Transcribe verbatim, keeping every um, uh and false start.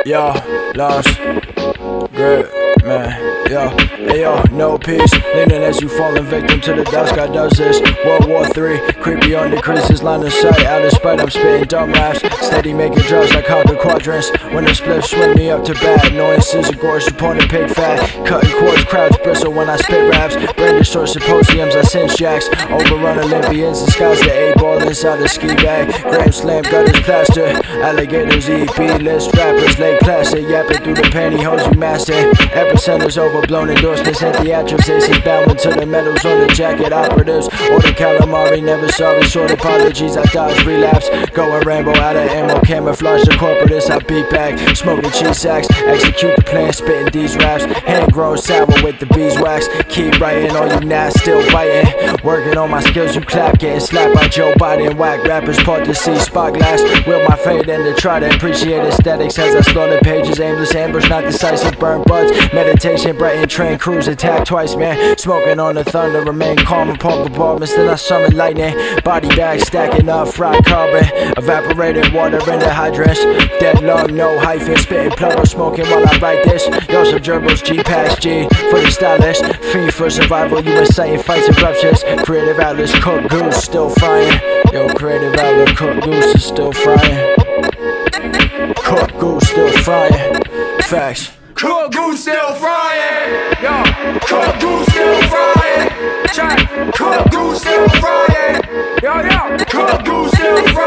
Yo, lost, grip, man, yo, hey yo, no peace, leaning as you falling victim to the dust. God does this, World War Three, creepy on decreases, line of sight, out of spite, I'm spitting dumb raps, steady making drugs like conquer quadrants, when the spliffs swing me up to bat, annoyances of gorge, opponent pig fat, cutting cords, crowds bristle when I spit raps, brain distort symposiums, I cinch jacks, overrun Olympians, disguise the eight ball inside the ski bag, gram slam, gutters plaster, alligators, E P list, rappers, late classic, yapping through the pantyhose you master, epicenters overblown, endorsements and theatrics, aces bowing to the medals on the jacket, operatives, order calamari, never sorry, short apologies, I dodge, relapse, going Rambo, out of ammo, camouflage the corporatists, I beat back, smoking cheese sacks, execute the plan, spitting these raps, hand grown sour with the beeswax, keep writing, all you gnats still biting, working on my skills, you clap, getting slapped by Joe Biden, whack rappers, part to see, spot glass, will my fade and to try to appreciate aesthetics as I slaughter pages, aimless ambush, not decisive, burn buds, meditation, Brighton train, cruise, attack twice, man, smoking on the thunder, remain calm upon bombardments, then I summon lightning, body bags stacking up, fried carbon, evaporated water in the hydrants, dead lung, no hyphen, spitting plug or smoking while I write this, yo some gerbils, G past G, for the stylist, fiend for survival, you inciting fights and ruptures, creative outlets, cook goose, still frying, yo creative outlet, cook goose is still frying, cook goose still frying, facts. Cook goose still frying, yo. Cook goose still frying, check. Cook goose still frying, yo yo. Cook goose still frying.